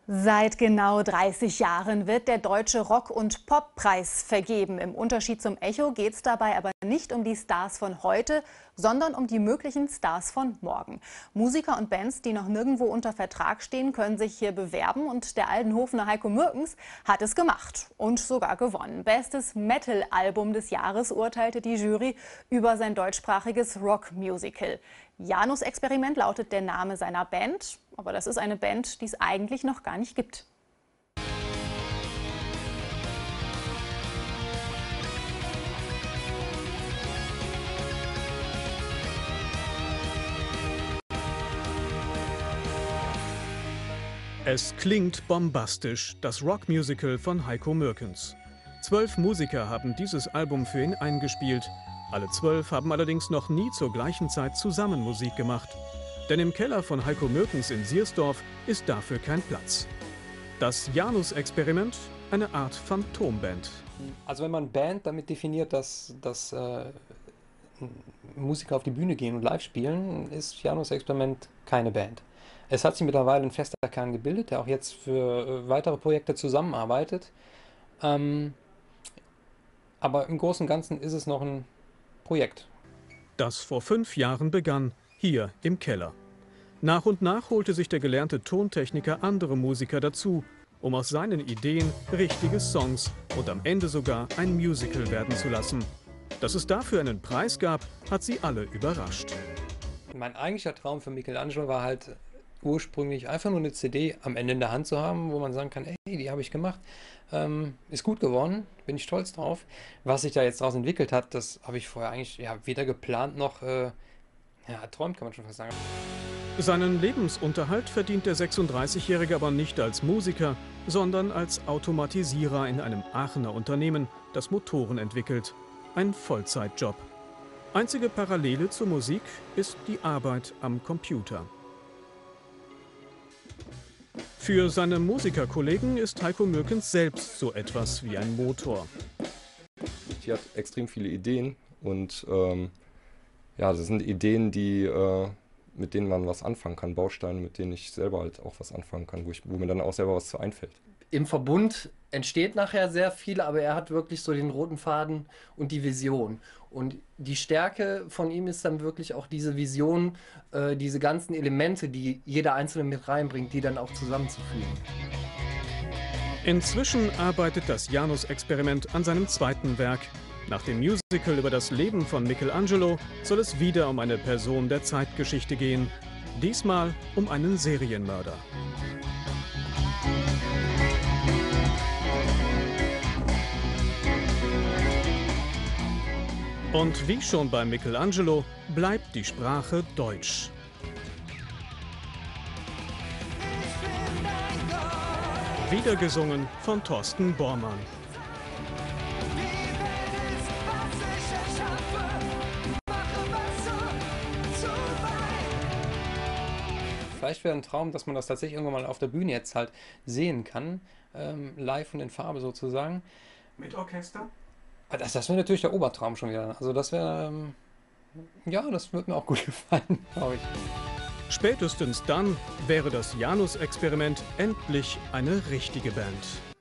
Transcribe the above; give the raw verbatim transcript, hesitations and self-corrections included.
Seit genau dreißig Jahren wird der Deutsche Rock- und Poppreis vergeben. Im Unterschied zum Echo geht es dabei aber nicht um die Stars von heute, sondern um die möglichen Stars von morgen. Musiker und Bands, die noch nirgendwo unter Vertrag stehen, können sich hier bewerben. Und der Aldenhofener Heiko Mürkens hat es gemacht und sogar gewonnen. Bestes Metal-Album des Jahres urteilte die Jury über sein deutschsprachiges Rock-Musical. Janus Experiment lautet der Name seiner Band. Aber das ist eine Band, die es eigentlich noch gar nicht gibt. Es klingt bombastisch, das Rockmusical von Heiko Mürkens. Zwölf Musiker haben dieses Album für ihn eingespielt. Alle zwölf haben allerdings noch nie zur gleichen Zeit zusammen Musik gemacht. Denn im Keller von Heiko Mürkens in Siersdorf ist dafür kein Platz. Das Janus-Experiment, eine Art Phantomband. Also wenn man Band damit definiert, dass, dass äh, Musiker auf die Bühne gehen und live spielen, ist Janus-Experiment keine Band. Es hat sich mittlerweile ein fester Kern gebildet, der auch jetzt für äh, weitere Projekte zusammenarbeitet. Ähm, aber im Großen und Ganzen ist es noch ein Projekt. Das vor fünf Jahren begann, hier im Keller. Nach und nach holte sich der gelernte Tontechniker andere Musiker dazu, um aus seinen Ideen richtige Songs und am Ende sogar ein Musical werden zu lassen. Dass es dafür einen Preis gab, hat sie alle überrascht. Mein eigentlicher Traum für Michelangelo war halt ursprünglich einfach nur eine C D am Ende in der Hand zu haben, wo man sagen kann, ey, die habe ich gemacht, ähm, ist gut geworden, bin ich stolz drauf. Was sich da jetzt daraus entwickelt hat, das habe ich vorher eigentlich ja, weder geplant noch äh, ja, träumt, kann man schon fast sagen. Seinen Lebensunterhalt verdient der sechsunddreißigjährige aber nicht als Musiker, sondern als Automatisierer in einem Aachener Unternehmen, das Motoren entwickelt. Ein Vollzeitjob. Einzige Parallele zur Musik ist die Arbeit am Computer. Für seine Musikerkollegen ist Heiko Mürkens selbst so etwas wie ein Motor. Die hat extrem viele Ideen und ähm, ja, das sind Ideen, die, äh, mit denen man was anfangen kann, Bausteine, mit denen ich selber halt auch was anfangen kann, wo, ich, wo mir dann auch selber was zu einfällt. Im Verbund entsteht nachher sehr viel, aber er hat wirklich so den roten Faden und die Vision. Und die Stärke von ihm ist dann wirklich auch diese Vision, äh, diese ganzen Elemente, die jeder Einzelne mit reinbringt, die dann auch zusammenzufügen. Inzwischen arbeitet das Janus-Experiment an seinem zweiten Werk. Nach dem Musical über das Leben von Michelangelo soll es wieder um eine Person der Zeitgeschichte gehen. Diesmal um einen Serienmörder. Und wie schon bei Michelangelo bleibt die Sprache Deutsch. Wieder gesungen von Thorsten Bormann. Vielleicht wäre ein Traum, dass man das tatsächlich irgendwann mal auf der Bühne jetzt halt sehen kann, ähm, live und in Farbe sozusagen. Mit Orchester? Das, das wäre natürlich der Obertraum schon wieder. Also das wäre, ähm, ja, das würde mir auch gut gefallen, glaube ich. Spätestens dann wäre das Janus-Experiment endlich eine richtige Band.